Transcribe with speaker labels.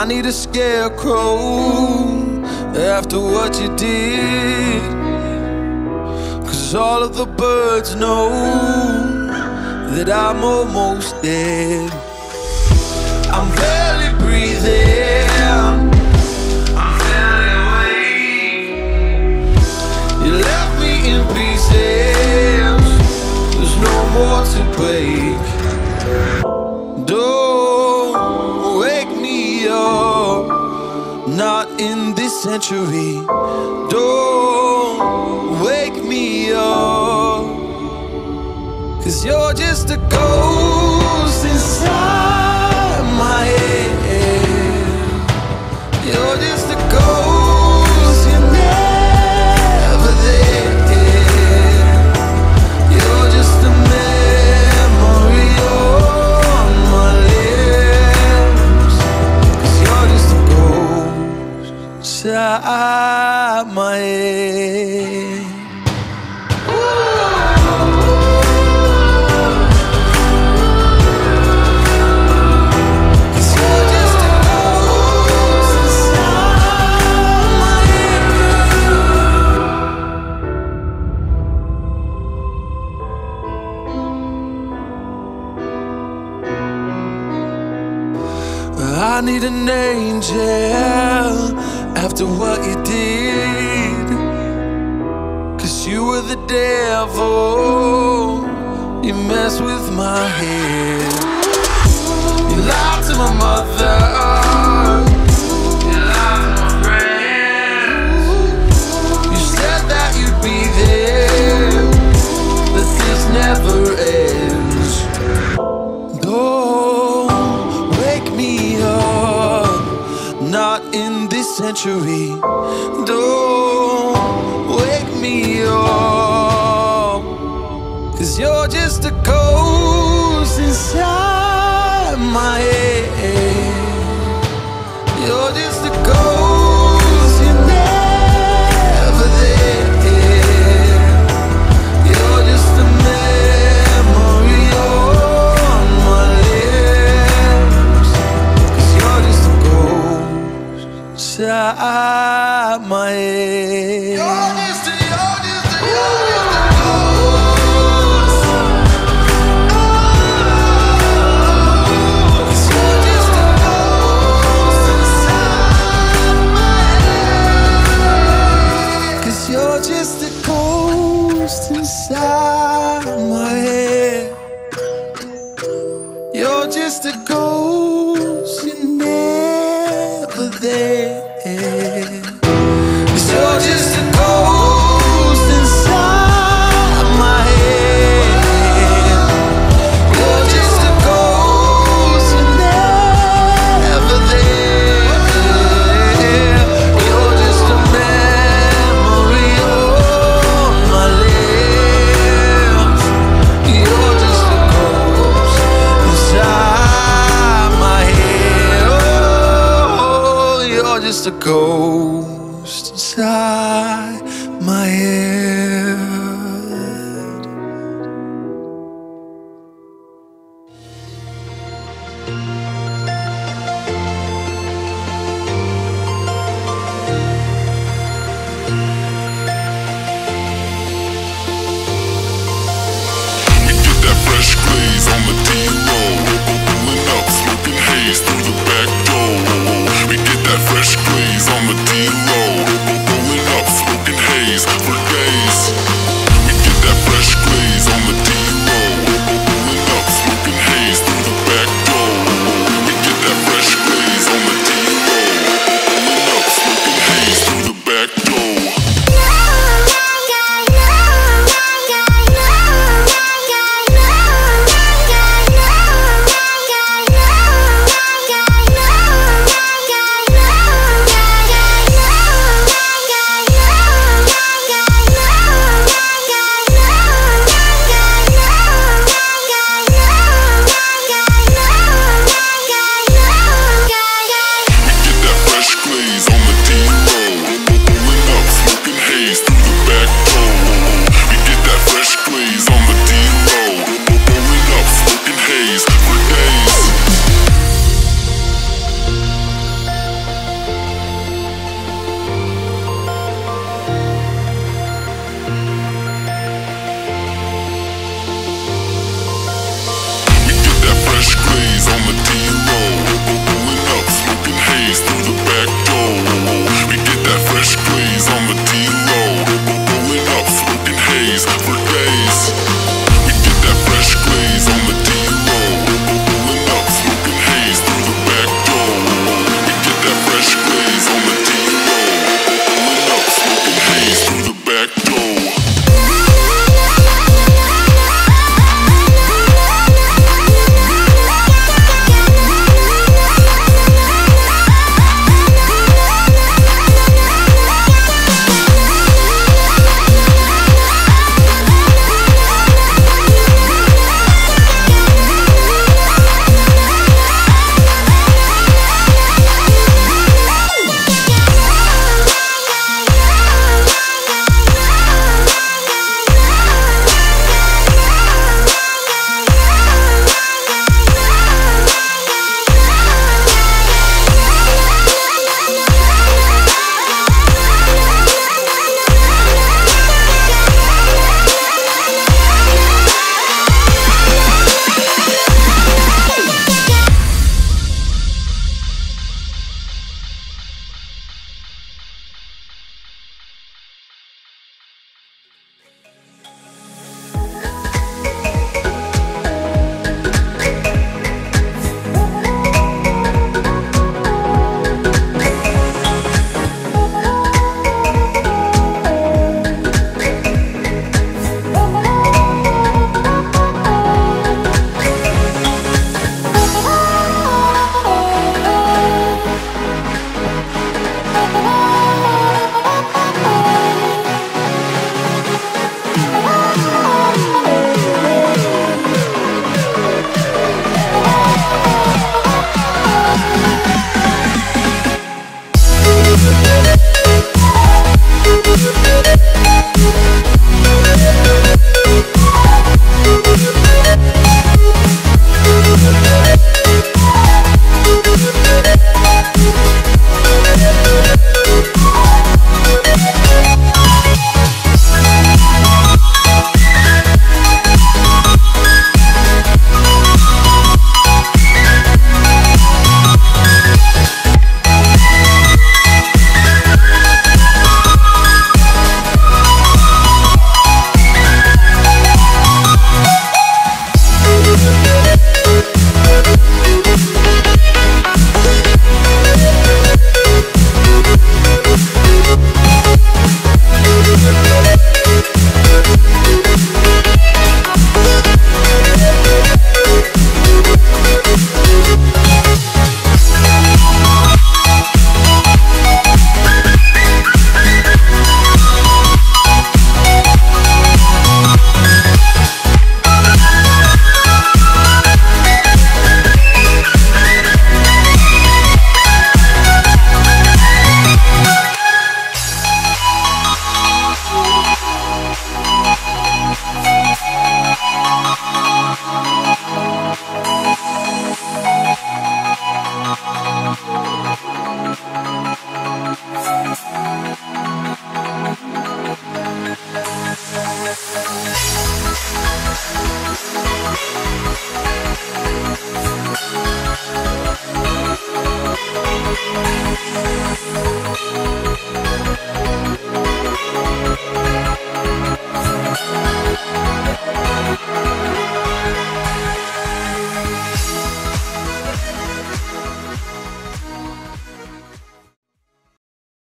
Speaker 1: I need a scarecrow after what you did, 'cause all of the birds know that I'm almost dead. I'm barely breathing, I'm barely awake. You left me in pieces, there's no more to break. Don't wake me up, not in this century. Don't wake me up, 'cause you're just a ghost inside my head. You're just a ghost, you're never there. You're just a memory on my lips, 'cause you're just a ghost inside my head. I need an angel after what you did, 'cause you were the devil, you messed with my head. You lied to my mother, you lied to my friends. You said that you'd be there, but this never ends. Not in this century. Don't wake me up, 'cause you're just a ghost inside my head. You're just a ghost, you're never there. You're just a memory on my lips, 'cause you're just a ghost inside my head. You're just a ghost. You're just a ghost inside my head. 'Cause you're just a ghost inside my head. You're just a ghost, you're never there. 'Cause you're just a ghost inside my head. You're just a ghost, you're never there. You're just a memory on my lips. You're just a ghost inside my head. Oh, you're just a ghost inside my head.